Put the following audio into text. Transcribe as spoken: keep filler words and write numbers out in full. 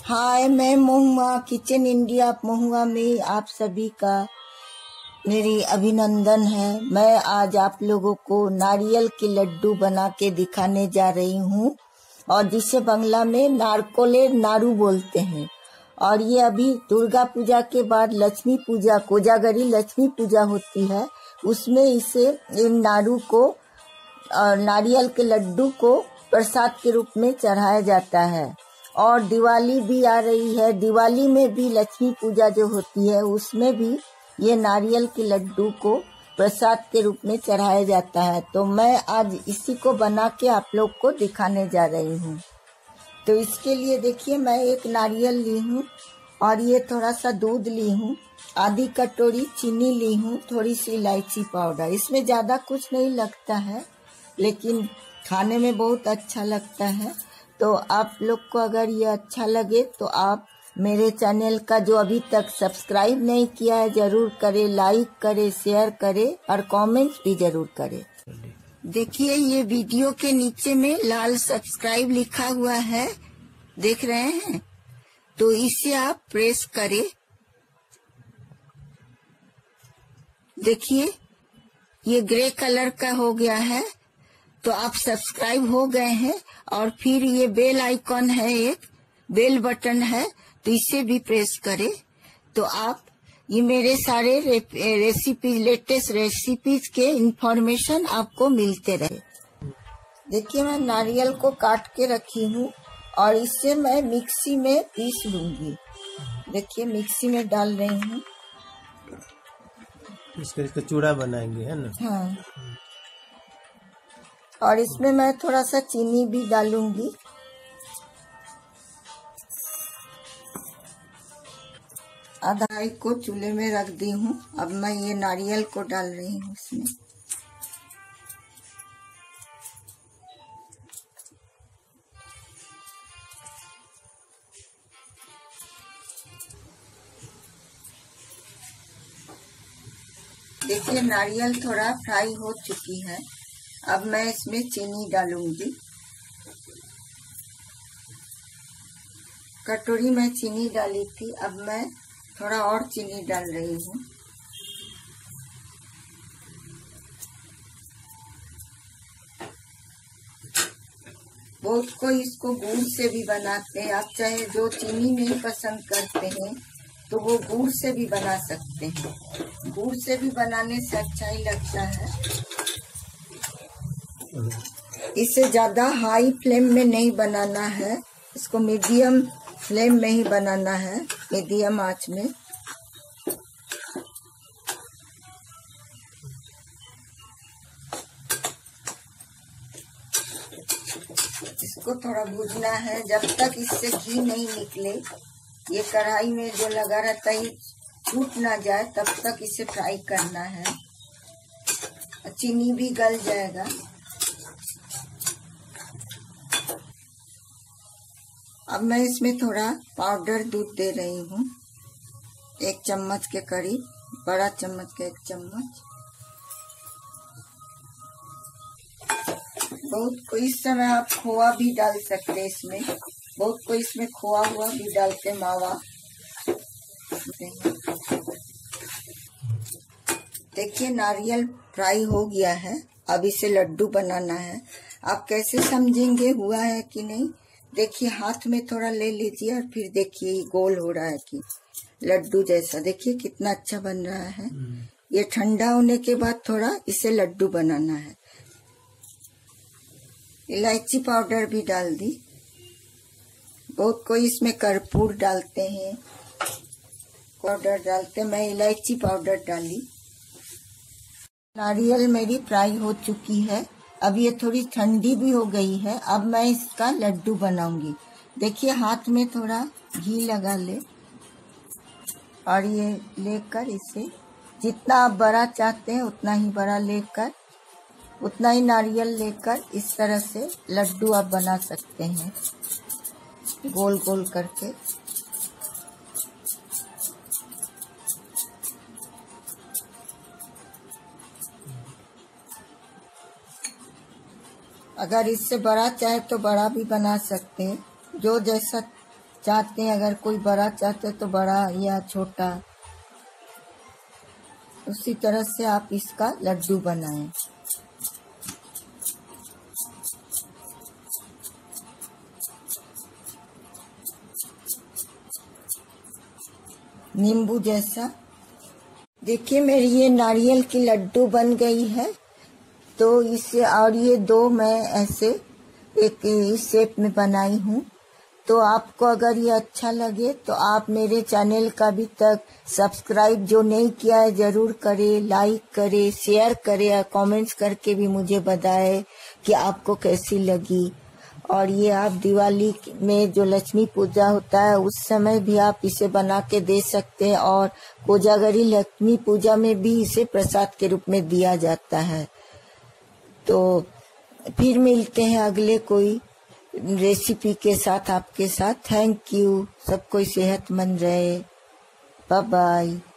हाय, मैं महुआ kitchen India महुआ में आप सभी का मेरी अभिनंदन है। मैं आज आप लोगों को नारियल के लड्डू बना के दिखाने जा रही हूँ और जिसे बंगला में नारकोले नारू बोलते हैं। और ये अभी दुर्गा पूजा के बाद लक्ष्मी पूजा, कोजागरी लक्ष्मी पूजा होती है, उसमें इसे इन नारू को और नारियल के लड्डू को प्रसाद के रूप में चढ़ाया जाता है। और दिवाली भी आ रही है, दिवाली में भी लक्ष्मी पूजा जो होती है उसमें भी ये नारियल के लड्डू को प्रसाद के रूप में चढ़ाया जाता है। तो मैं आज इसी को बना के आप लोग को दिखाने जा रही हूँ। तो इसके लिए देखिए, मैं एक नारियल ली हूँ और ये थोड़ा सा दूध ली हूँ, आधी कटोरी चीनी ली हूँ, थोड़ी सी इलायची पाउडर। इसमें ज़्यादा कुछ नहीं लगता है लेकिन खाने में बहुत अच्छा लगता है। तो आप लोग को अगर ये अच्छा लगे तो आप मेरे चैनल का जो अभी तक सब्सक्राइब नहीं किया है जरूर करें, लाइक करें, शेयर करें और कमेंट भी जरूर करें। देखिए, ये वीडियो के नीचे में लाल सब्सक्राइब लिखा हुआ है, देख रहे हैं? तो इसे आप प्रेस करें। देखिए, ये ग्रे कलर का हो गया है, तो आप सब्सक्राइब हो गए हैं। और फिर ये बेल आइकॉन है, एक बेल बटन है, तो इसे भी प्रेस करें। तो आप ये मेरे सारे रे, रेसिपी लेटेस्ट रेसिपीज के इंफॉर्मेशन आपको मिलते रहे। देखिए, मैं नारियल को काट के रखी हूँ और इससे मैं मिक्सी में पीस लूंगी। देखिए, मिक्सी में डाल रही हूँ। इसका इसका चूड़ा बनाएंगे, है ना? हाँ, और इसमें मैं थोड़ा सा चीनी भी डालूंगी। आधा को चूल्हे में रख दी हूँ। अब मैं ये नारियल को डाल रही हूँ इसमें। देखिए, नारियल थोड़ा फ्राई हो चुकी है। अब मैं इसमें चीनी डालूंगी। कटोरी में चीनी डाली थी, अब मैं थोड़ा और चीनी डाल रही हूँ। बहुत कोई इसको गुड़ से भी बनाते हैं। आप चाहे जो चीनी नहीं पसंद करते हैं तो वो गुड़ से भी बना सकते हैं। गुड़ से भी बनाने से अच्छा ही लगता है। इसे ज्यादा हाई फ्लेम में नहीं बनाना है, इसको मीडियम फ्लेम में ही बनाना है, मीडियम आंच में। इसको थोड़ा भूजना है जब तक इससे घी नहीं निकले। ये कढ़ाई में जो लगा रहता है टूट ना जाए तब तक इसे फ्राई करना है। चीनी भी गल जाएगा। अब मैं इसमें थोड़ा पाउडर दूध दे रही हूँ, एक चम्मच के करीब, बड़ा चम्मच का एक चम्मच। बहुत को इस समय आप खोआ भी डाल सकते हैं इसमें, बहुत को इसमें खोआ हुआ भी डालते, मावा। देखिए, नारियल फ्राई हो गया है। अब इसे लड्डू बनाना है। आप कैसे समझेंगे हुआ है कि नहीं? देखिए, हाथ में थोड़ा ले लीजिए और फिर देखिए गोल हो रहा है कि लड्डू जैसा। देखिए कितना अच्छा बन रहा है। ये ठंडा होने के बाद थोड़ा इसे लड्डू बनाना है। इलायची पाउडर भी डाल दी। बहुत कोई इसमें कर्पूर डालते हैं, पाउडर डालते, मैं इलायची पाउडर डाली। नारियल मेरी फ्राई हो चुकी है। अब ये थोड़ी ठंडी भी हो गई है। अब मैं इसका लड्डू बनाऊंगी। देखिए, हाथ में थोड़ा घी लगा ले और ये लेकर इसे जितना आप बड़ा चाहते हैं उतना ही बड़ा लेकर, उतना ही नारियल लेकर इस तरह से लड्डू आप बना सकते हैं, गोल गोल करके। अगर इससे बड़ा चाहे तो बड़ा भी बना सकते हैं, जो जैसा चाहते हैं, अगर कोई बड़ा चाहते तो बड़ा या छोटा, उसी तरह से आप इसका लड्डू बनाएं। नींबू जैसा। देखिए मेरी ये नारियल की लड्डू बन गई है। तो इसे, और ये दो मैं ऐसे एक इस शेप में बनाई हूँ। तो आपको अगर ये अच्छा लगे तो आप मेरे चैनल का अभी तक सब्सक्राइब जो नहीं किया है जरूर करें, लाइक करें, शेयर करें और कमेंट्स करके भी मुझे बताएं कि आपको कैसी लगी। और ये आप दिवाली में जो लक्ष्मी पूजा होता है उस समय भी आप इसे बना के दे सकते हैं, और कोजागरी लक्ष्मी पूजा में भी इसे प्रसाद के रूप में दिया जाता है। तो फिर मिलते हैं अगले कोई रेसिपी के साथ आपके साथ। Thank you. सब कोई सेहतमंद रहे। Bye bye.